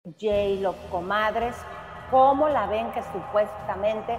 J-Lo, comadres, ¿cómo la ven que supuestamente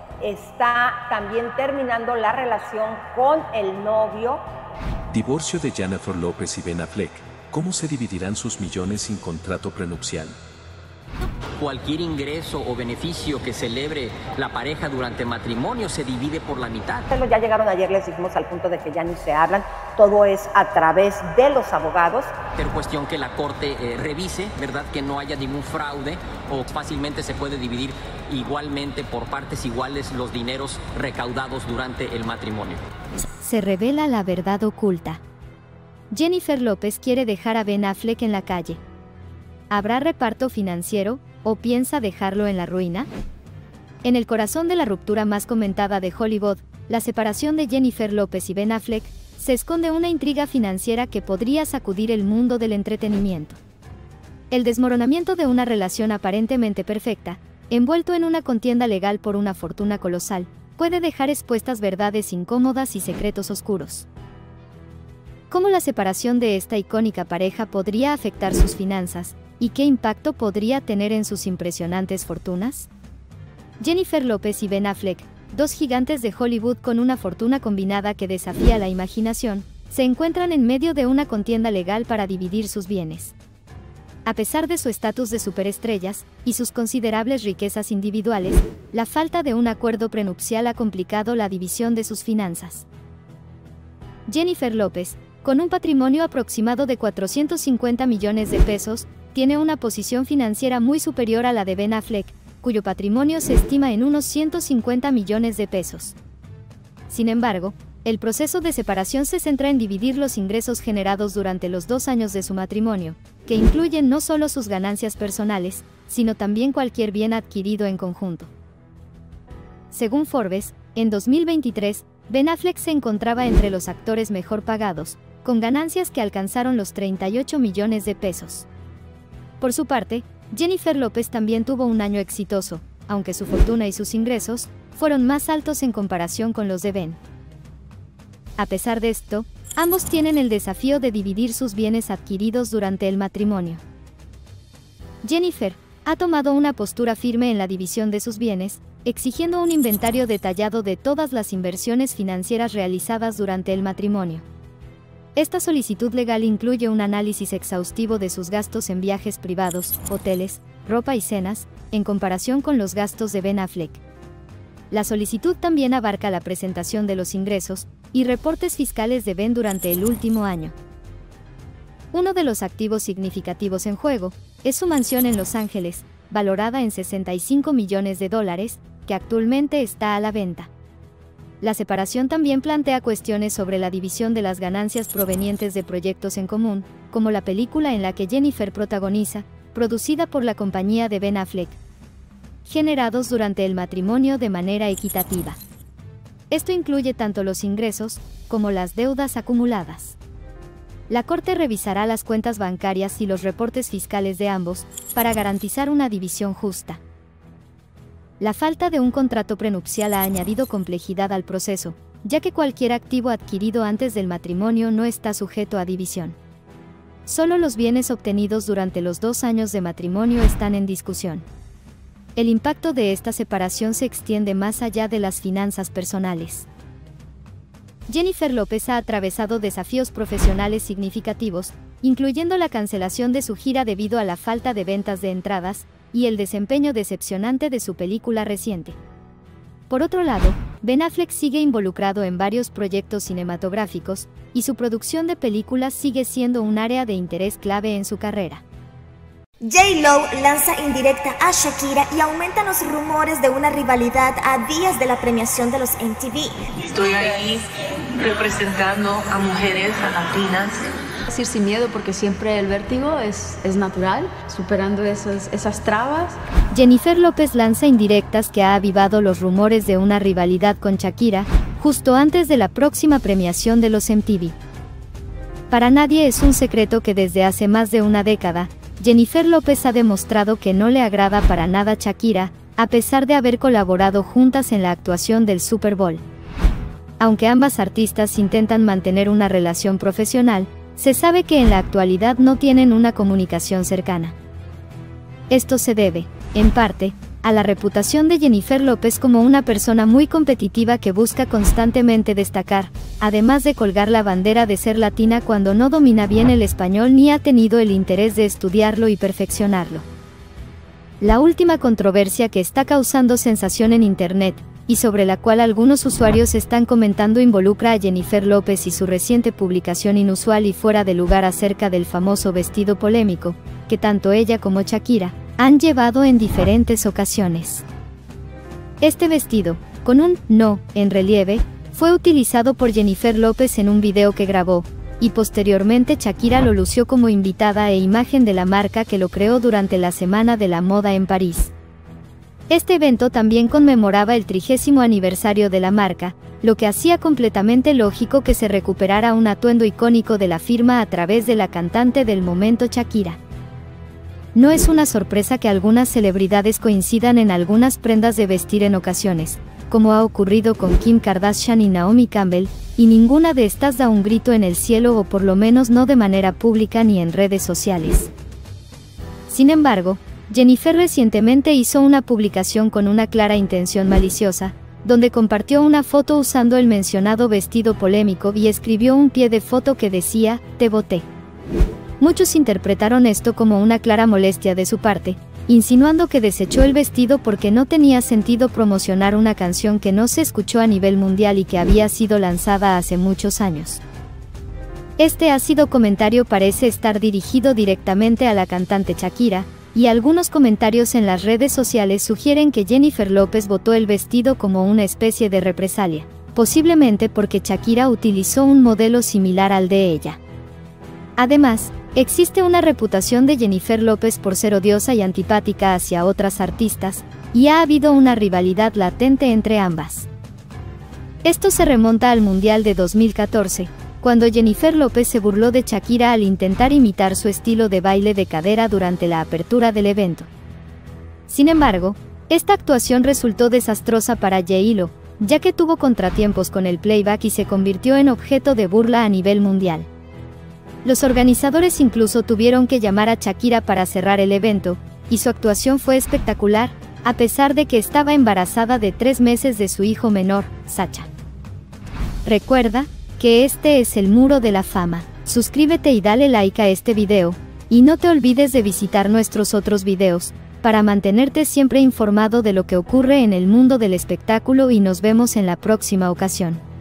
está también terminando la relación con el novio? Divorcio de Jennifer López y Ben Affleck. ¿Cómo se dividirán sus millones sin contrato prenupcial? Cualquier ingreso o beneficio que celebre la pareja durante matrimonio se divide por la mitad. Ya llegaron ayer, les dijimos, al punto de que ya ni se hablan. Todo es a través de los abogados. Es cuestión que la corte revise, ¿verdad? Que no haya ningún fraude o fácilmente se puede dividir igualmente por partes iguales los dineros recaudados durante el matrimonio. Se revela la verdad oculta. Jennifer López quiere dejar a Ben Affleck en la calle. ¿Habrá reparto financiero o piensa dejarlo en la ruina? En el corazón de la ruptura más comentada de Hollywood, la separación de Jennifer López y Ben Affleck, se esconde una intriga financiera que podría sacudir el mundo del entretenimiento. El desmoronamiento de una relación aparentemente perfecta, envuelto en una contienda legal por una fortuna colosal, puede dejar expuestas verdades incómodas y secretos oscuros. ¿Cómo la separación de esta icónica pareja podría afectar sus finanzas? ¿Y qué impacto podría tener en sus impresionantes fortunas? Jennifer López y Ben Affleck, dos gigantes de Hollywood con una fortuna combinada que desafía la imaginación, se encuentran en medio de una contienda legal para dividir sus bienes. A pesar de su estatus de superestrellas y sus considerables riquezas individuales, la falta de un acuerdo prenupcial ha complicado la división de sus finanzas. Jennifer López, con un patrimonio aproximado de 450 millones de pesos, tiene una posición financiera muy superior a la de Ben Affleck, cuyo patrimonio se estima en unos 150 millones de pesos. Sin embargo, el proceso de separación se centra en dividir los ingresos generados durante los 2 años de su matrimonio, que incluyen no solo sus ganancias personales, sino también cualquier bien adquirido en conjunto. Según Forbes, en 2023, Ben Affleck se encontraba entre los actores mejor pagados, con ganancias que alcanzaron los 38 millones de pesos. Por su parte, Jennifer López también tuvo un año exitoso, aunque su fortuna y sus ingresos fueron más altos en comparación con los de Ben. A pesar de esto, ambos tienen el desafío de dividir sus bienes adquiridos durante el matrimonio. Jennifer ha tomado una postura firme en la división de sus bienes, exigiendo un inventario detallado de todas las inversiones financieras realizadas durante el matrimonio. Esta solicitud legal incluye un análisis exhaustivo de sus gastos en viajes privados, hoteles, ropa y cenas, en comparación con los gastos de Ben Affleck. La solicitud también abarca la presentación de los ingresos y reportes fiscales de Ben durante el último año. Uno de los activos significativos en juego es su mansión en Los Ángeles, valorada en $65 millones, que actualmente está a la venta. La separación también plantea cuestiones sobre la división de las ganancias provenientes de proyectos en común, como la película en la que Jennifer protagoniza, producida por la compañía de Ben Affleck, generados durante el matrimonio de manera equitativa. Esto incluye tanto los ingresos como las deudas acumuladas. La Corte revisará las cuentas bancarias y los reportes fiscales de ambos para garantizar una división justa. La falta de un contrato prenupcial ha añadido complejidad al proceso, ya que cualquier activo adquirido antes del matrimonio no está sujeto a división. Solo los bienes obtenidos durante los 2 años de matrimonio están en discusión. El impacto de esta separación se extiende más allá de las finanzas personales. Jennifer López ha atravesado desafíos profesionales significativos, incluyendo la cancelación de su gira debido a la falta de ventas de entradas, y el desempeño decepcionante de su película reciente. Por otro lado, Ben Affleck sigue involucrado en varios proyectos cinematográficos, y su producción de películas sigue siendo un área de interés clave en su carrera. J-Lo lanza indirecta a Shakira y aumentan los rumores de una rivalidad a días de la premiación de los MTV. Estoy ahí representando a mujeres, a latinas. Ir sin miedo porque siempre el vértigo es natural, superando esas trabas. Jennifer López lanza indirectas que ha avivado los rumores de una rivalidad con Shakira, justo antes de la próxima premiación de los MTV. Para nadie es un secreto que desde hace más de una década, Jennifer López ha demostrado que no le agrada para nada Shakira, a pesar de haber colaborado juntas en la actuación del Super Bowl. Aunque ambas artistas intentan mantener una relación profesional, se sabe que en la actualidad no tienen una comunicación cercana. Esto se debe, en parte, a la reputación de Jennifer López como una persona muy competitiva que busca constantemente destacar, además de colgar la bandera de ser latina cuando no domina bien el español ni ha tenido el interés de estudiarlo y perfeccionarlo. La última controversia que está causando sensación en Internet, y sobre la cual algunos usuarios están comentando, involucra a Jennifer López y su reciente publicación inusual y fuera de lugar acerca del famoso vestido polémico, que tanto ella como Shakira han llevado en diferentes ocasiones. Este vestido, con un "no" en relieve, fue utilizado por Jennifer López en un video que grabó, y posteriormente Shakira lo lució como invitada e imagen de la marca que lo creó durante la Semana de la Moda en París. Este evento también conmemoraba el 30º aniversario de la marca, lo que hacía completamente lógico que se recuperara un atuendo icónico de la firma a través de la cantante del momento Shakira. No es una sorpresa que algunas celebridades coincidan en algunas prendas de vestir en ocasiones, como ha ocurrido con Kim Kardashian y Naomi Campbell, y ninguna de estas da un grito en el cielo, o por lo menos no de manera pública ni en redes sociales. Sin embargo, Jennifer recientemente hizo una publicación con una clara intención maliciosa, donde compartió una foto usando el mencionado vestido polémico y escribió un pie de foto que decía: "Te voté". Muchos interpretaron esto como una clara molestia de su parte, insinuando que desechó el vestido porque no tenía sentido promocionar una canción que no se escuchó a nivel mundial y que había sido lanzada hace muchos años. Este ácido comentario parece estar dirigido directamente a la cantante Shakira, y algunos comentarios en las redes sociales sugieren que Jennifer López votó el vestido como una especie de represalia, posiblemente porque Shakira utilizó un modelo similar al de ella. Además, existe una reputación de Jennifer López por ser odiosa y antipática hacia otras artistas, y ha habido una rivalidad latente entre ambas. Esto se remonta al Mundial de 2014, cuando Jennifer López se burló de Shakira al intentar imitar su estilo de baile de cadera durante la apertura del evento. Sin embargo, esta actuación resultó desastrosa para J-Lo, ya que tuvo contratiempos con el playback y se convirtió en objeto de burla a nivel mundial. Los organizadores incluso tuvieron que llamar a Shakira para cerrar el evento, y su actuación fue espectacular, a pesar de que estaba embarazada de 3 meses de su hijo menor, Sacha. Recuerda que este es el Muro de la Fama. Suscríbete y dale like a este video, y no te olvides de visitar nuestros otros videos, para mantenerte siempre informado de lo que ocurre en el mundo del espectáculo, y nos vemos en la próxima ocasión.